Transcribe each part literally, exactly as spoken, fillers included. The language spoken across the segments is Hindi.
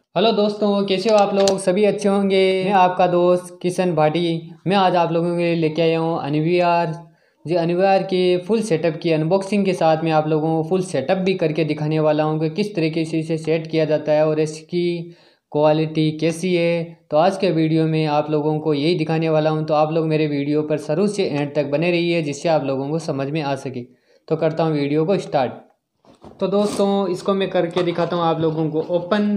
हेलो दोस्तों, कैसे हो आप लोग? सभी अच्छे होंगे। मैं आपका दोस्त किशन भाटी। मैं आज आप लोगों के लिए लेके आया हूँ एनवीआर जी एनवीआर के फुल सेटअप की अनबॉक्सिंग के साथ में आप लोगों को फुल सेटअप भी करके दिखाने वाला हूँ कि किस तरीके से इसे सेट किया जाता है और इसकी क्वालिटी कैसी है। तो आज के वीडियो में आप लोगों को यही दिखाने वाला हूँ, तो आप लोग मेरे वीडियो पर शुरू से एंड तक बने रहिए जिससे आप लोगों को समझ में आ सके। तो करता हूँ वीडियो को स्टार्ट। तो दोस्तों, इसको मैं करके दिखाता हूँ आप लोगों को ओपन।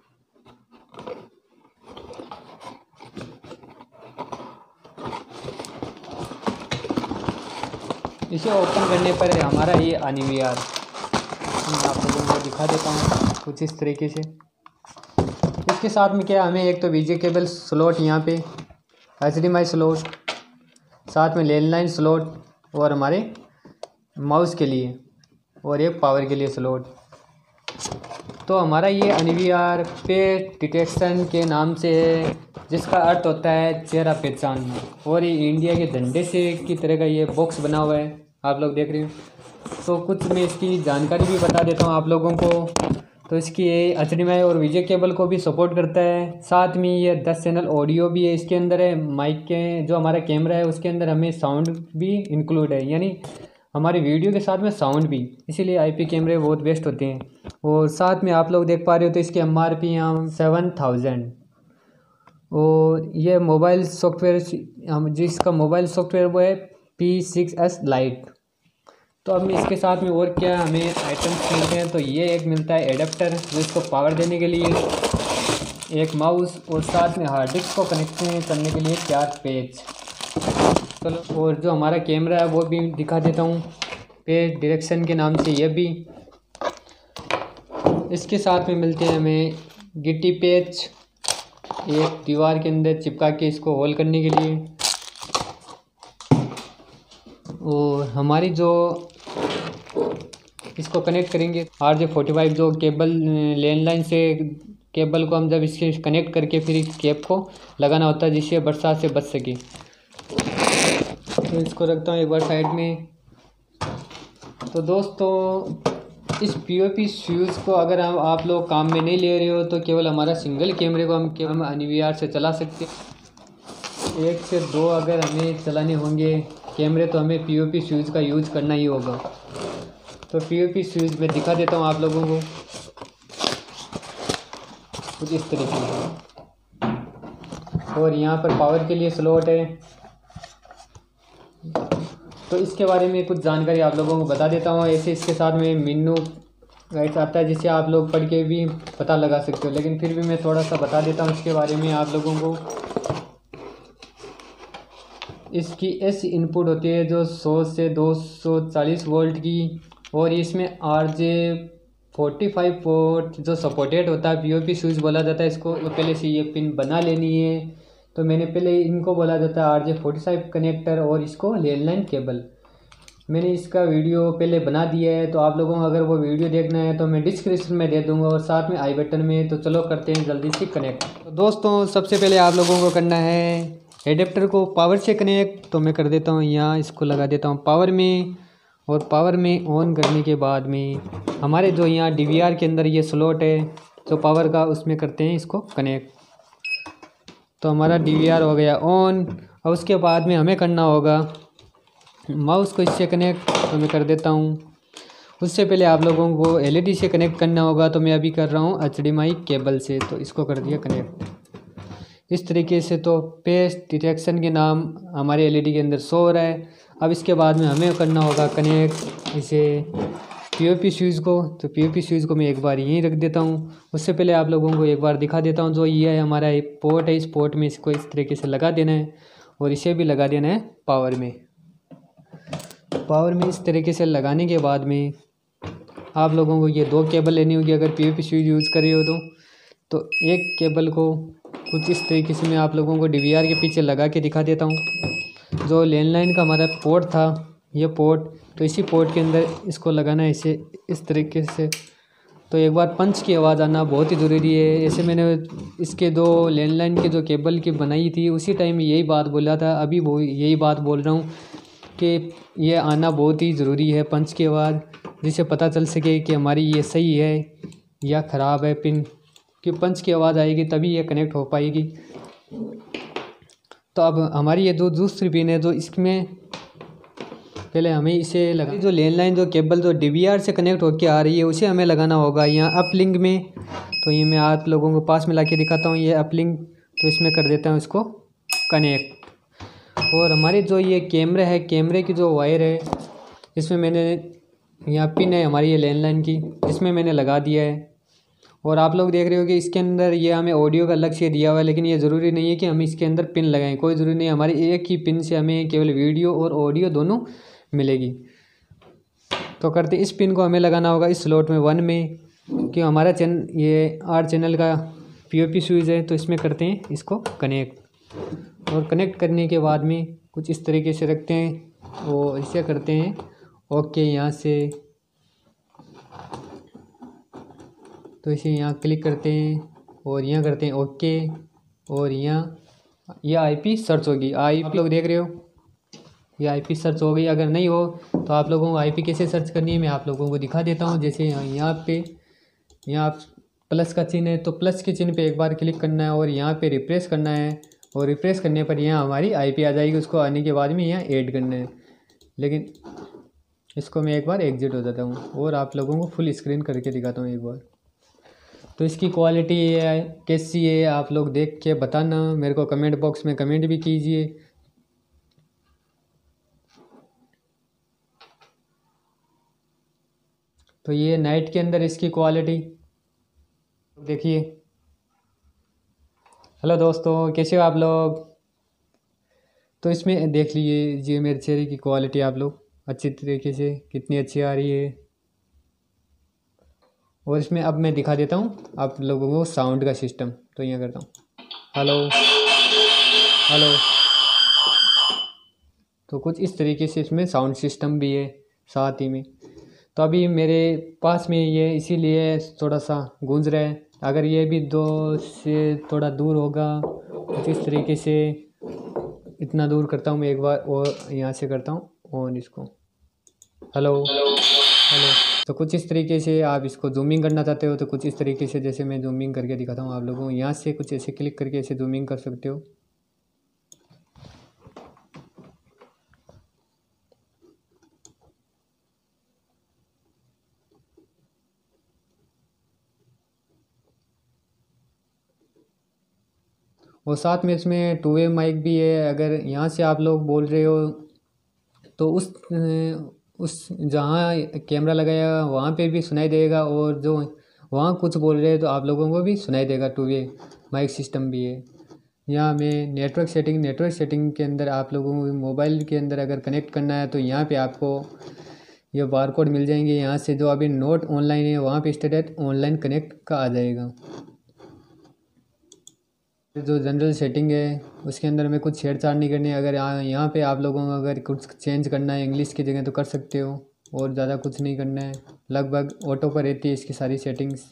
इसे ओपन करने पर हमारा ये एनवीआर मैं आप लोगों को दिखा देता हूँ कुछ इस तरीके से। इसके साथ में क्या हमें एक तो वीजे केबल स्लॉट, यहाँ पे H D M I slot, साथ में लैंडलाइन स्लॉट और हमारे माउस के लिए और एक पावर के लिए स्लॉट। तो हमारा ये एनवीआर फेस डिटेक्शन के नाम से है, जिसका अर्थ होता है चेहरा पहचानना। और ये इंडिया के झंडे से की तरह का ये बॉक्स बना हुआ है, आप लोग देख रहे हो। तो कुछ मैं इसकी जानकारी भी बता देता हूँ आप लोगों को। तो इसकी ये एच डी एम आई और वीजे केबल को भी सपोर्ट करता है। साथ में ये दस चैनल ऑडियो भी है इसके अंदर है। माइक के जो हमारा कैमरा है उसके अंदर हमें साउंड भी इंक्लूड है, यानी हमारी वीडियो के साथ में साउंड भी, इसीलिए आईपी कैमरे बहुत बेस्ट होते हैं। और साथ में आप लोग देख पा रहे हो तो इसकी एम आर पी यहाँ सेवन थाउजेंड। और ये मोबाइल सॉफ्टवेयर हम जिसका मोबाइल सॉफ्टवेयर वो है पी सिक्स एस लाइट। तो अब मैं इसके साथ में और क्या हमें आइटम्स मिलते हैं, तो ये एक मिलता है एडेप्टर जो इसको पावर देने के लिए, एक माउस और साथ में हार्ड डिस्क को कनेक्ट करने के लिए चार पेज। चलो, और जो हमारा कैमरा है वो भी दिखा देता हूँ, पेज डायरेक्शन के नाम से ये भी। इसके साथ में मिलते हैं हमें गिट्टी पेज, एक दीवार के अंदर चिपका के इसको होल करने के लिए। और हमारी जो इसको कनेक्ट करेंगे आर जे फोर्टी फाइव जो केबल लैंडलाइन से केबल को हम जब इसके कनेक्ट करके फिर इस केब को लगाना होता है जिससे बरसात से बच सके। तो इसको रखता हूँ एक बार साइड में। तो दोस्तों, इस पीओपी फ्यूज़ को अगर हम आप लोग काम में नहीं ले रहे हो तो केवल हमारा सिंगल कैमरे को हम केवल हम एनवीआर से चला सकते हैं। एक से दो अगर हमें चलाने होंगे कैमरे तो हमें पीओपी फ्यूज़ का यूज़ करना ही होगा। तो पीओपी फ्यूज़ मैं दिखा देता हूँ आप लोगों को कुछ इस तरीके से। और यहाँ पर पावर के लिए स्लॉट है। तो इसके बारे में कुछ जानकारी आप लोगों को बता देता हूँ। ऐसे इसके साथ में मेनू गाइड्स आता है जिसे आप लोग पढ़ के भी पता लगा सकते हो, लेकिन फिर भी मैं थोड़ा सा बता देता हूँ इसके बारे में आप लोगों को। इसकी ऐसी इनपुट होती है जो सौ से दो सौ चालीस वोल्ट की, और इसमें R J forty five port जो सपोर्टेड होता है, पीओपी स्विच बोला जाता है इसको। तो पहले से ये पिन बना लेनी है। तो मैंने पहले इनको बोला जाता है R J forty five connector और इसको लैंडलाइन केबल। मैंने इसका वीडियो पहले बना दिया है, तो आप लोगों को अगर वो वीडियो देखना है तो मैं डिस्क्रिप्शन में दे दूंगा और साथ में आई बटन में। तो चलो करते हैं जल्दी से कनेक्ट। तो दोस्तों, सबसे पहले आप लोगों को करना है एडेप्टर को पावर से कनेक्ट। तो मैं कर देता हूँ यहाँ, इसको लगा देता हूँ पावर में। और पावर में ऑन करने के बाद में हमारे जो यहाँ डीवीआर के अंदर ये स्लॉट है जो पावर का, उसमें करते हैं इसको कनेक्ट। तो हमारा डीवीआर हो गया ऑन। और उसके बाद में हमें करना होगा माउस को इससे कनेक्ट। तो मैं कर देता हूँ। उससे पहले आप लोगों को एलईडी से कनेक्ट करना होगा, तो मैं अभी कर रहा हूँ H D M I cable से। तो इसको कर दिया कनेक्ट इस तरीके से। तो फेस डिटेक्शन के नाम हमारे एलईडी के अंदर शो हो रहा है। अब इसके बाद में हमें करना होगा कनेक्ट इसे पीओपी स्विच को। तो पीओपी स्विच को मैं एक बार यहीं रख देता हूँ। उससे पहले आप लोगों को एक बार दिखा देता हूँ। जो ये है हमारा एक पोर्ट है, इस पोर्ट में इसको इस तरीके से लगा देना है और इसे भी लगा देना है पावर में। पावर में इस तरीके से लगाने के बाद में आप लोगों को ये दो केबल लेनी होगी अगर पीओपी स्विच यूज़ कर रहे हो तो। तो एक केबल को कुछ इस तरीके से मैं आप लोगों को डीवीआर के पीछे लगा के दिखा देता हूँ। जो लैंडलाइन का हमारा पोर्ट था, ये पोर्ट, तो इसी पोर्ट के अंदर इसको लगाना है इसे इस तरीके से। तो एक बार पंच की आवाज़ आना बहुत ही ज़रूरी है। ऐसे मैंने इसके दो लैंडलाइन के जो केबल की बनाई थी उसी टाइम यही बात बोला था, अभी वो यही बात बोल रहा हूँ कि ये आना बहुत ही ज़रूरी है पंच की आवाज़, जिससे पता चल सके कि हमारी ये सही है या ख़राब है पिन। कि पंच की आवाज़ आएगी तभी ये कनेक्ट हो पाएगी। तो अब हमारी ये जो दूसरी पिन है जो इसमें पहले हमें इसे लगा जो लैंडलाइन जो केबल जो डी वी आर से कनेक्ट होकर आ रही है उसे हमें लगाना होगा यहाँ अपलिंक में। तो ये मैं आप लोगों को पास में ला के दिखाता हूँ, ये अपलिंक। तो इसमें कर देता हूँ इसको कनेक्ट। और हमारे जो ये कैमरा है, कैमरे की जो वायर है इसमें मैंने यहाँ पिन है हमारी ये लैंडलाइन की, इसमें मैंने लगा दिया है। और आप लोग देख रहे हो कि इसके अंदर ये हमें ऑडियो का अलग से दिया हुआ है, लेकिन ये ज़रूरी नहीं है कि हम इसके अंदर पिन लगाएं, कोई ज़रूरी नहीं है। हमारी एक ही पिन से हमें केवल वीडियो और ऑडियो दोनों मिलेगी। तो करते इस पिन को हमें लगाना होगा इस स्लॉट में वन में, कि हमारा चैनल ये आर चैनल का पीओपी स्विच है। तो इसमें करते हैं इसको कनेक्ट। और कनेक्ट करने के बाद में कुछ इस तरीके से रखते हैं और इसे करते हैं ओके यहाँ से। तो इसे यहाँ क्लिक करते हैं और यहाँ करते हैं ओके। और यहाँ यह आईपी सर्च होगी। आई आप लोग देख रहे हो ये आईपी सर्च हो गई। अगर नहीं हो तो आप लोगों को आईपी कैसे सर्च करनी है मैं आप लोगों को दिखा देता हूँ। जैसे यहाँ पे यहाँ प्लस का चिन्ह है, तो प्लस के चिन्ह पे एक बार क्लिक करना है और यहाँ पे रिफ्रेश करना है। और रिफ्रेश करने पर यहाँ हमारी आईपी आ जाएगी। उसको आने के बाद में यहाँ ऐड करना है। लेकिन इसको मैं एक बार एग्जिट हो जाता हूँ और आप लोगों को फुल स्क्रीन करके दिखाता हूँ एक बार। तो इसकी क्वालिटी है कैसी है आप लोग देख के बताना, मेरे को कमेंट बॉक्स में कमेंट भी कीजिए। तो ये नाइट के अंदर इसकी क्वालिटी देखिए। हेलो दोस्तों, कैसे हो आप लोग। तो इसमें देख लीजिए ये मेरे चेहरे की क्वालिटी आप लोग अच्छी तरीके से कितनी अच्छी आ रही है। और इसमें अब मैं दिखा देता हूँ आप लोगों को साउंड का सिस्टम। तो यहाँ करता हूँ हेलो हेलो। तो कुछ इस तरीके से इसमें साउंड सिस्टम भी है साथ ही में। तो अभी मेरे पास में ये इसीलिए थोड़ा सा गूंज रहा है। अगर ये भी दो से थोड़ा दूर होगा कुछ इस तरीके से, इतना दूर करता हूँ मैं एक बार और यहाँ से करता हूँ ऑन इसको हेलो हेलो। तो कुछ इस तरीके से आप इसको जूमिंग करना चाहते हो तो कुछ इस तरीके से जैसे मैं जूमिंग करके दिखाता हूँ आप लोगों को। यहाँ से कुछ ऐसे क्लिक करके ऐसे जूमिंग कर सकते हो। और साथ में इसमें टू वे माइक भी है। अगर यहाँ से आप लोग बोल रहे हो तो उस उस जहाँ कैमरा लगाया वहाँ पे भी सुनाई देगा, और जो वहाँ कुछ बोल रहे हैं तो आप लोगों को भी सुनाई देगा। टू वे माइक सिस्टम भी है। यहाँ में नेटवर्क सेटिंग नेटवर्क सेटिंग के अंदर आप लोगों को मोबाइल के अंदर अगर कनेक्ट करना है तो यहाँ पे आपको ये बार कोड मिल जाएंगे। यहाँ से जो अभी नोट ऑनलाइन है वहाँ पे स्टेटस ऑनलाइन कनेक्ट का आ जाएगा। जो जनरल सेटिंग है उसके अंदर में कुछ छेड़छाड़ नहीं करनी है। अगर यहाँ यहाँ पे आप लोगों को अगर कुछ चेंज करना है इंग्लिश की जगह तो कर सकते हो, और ज़्यादा कुछ नहीं करना है। लगभग ऑटो पर रहती है इसकी सारी सेटिंग्स।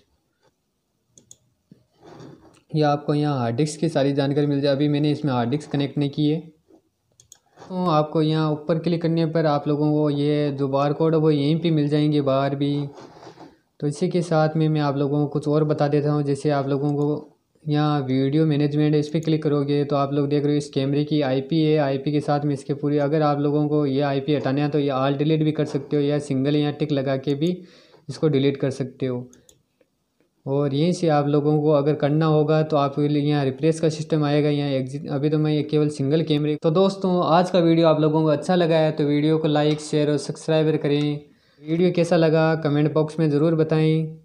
ये आपको यहाँ हार्ड डिस्क की सारी जानकारी मिल जाए। अभी मैंने इसमें हार्ड डिस्क कनेक्ट नहीं की है। तो आपको यहाँ ऊपर क्लिक करने पर आप लोगों को ये जो बार कोड है वो यहीं पर मिल जाएंगे बाहर भी। तो इसी के साथ में मैं आप लोगों को कुछ और बता देता हूँ। जैसे आप लोगों को यहाँ वीडियो मैनेजमेंट है, इस पर क्लिक करोगे तो आप लोग देख रहे हो इस कैमरे की आईपी है। आईपी के साथ में इसके पूरी, अगर आप लोगों को ये आईपी हटाना है तो ये आल डिलीट भी कर सकते हो, या सिंगल यहाँ टिक लगा के भी इसको डिलीट कर सकते हो। और यहीं से आप लोगों को अगर करना होगा तो आप यहाँ रिफ्रेश का सिस्टम आएगा, यहाँ एग्जिट। अभी तो मैं ये केवल सिंगल कैमरे। तो दोस्तों आज का वीडियो आप लोगों को अच्छा लगा है तो वीडियो को लाइक शेयर और सब्सक्राइब करें। वीडियो कैसा लगा कमेंट बॉक्स में ज़रूर बताएँ।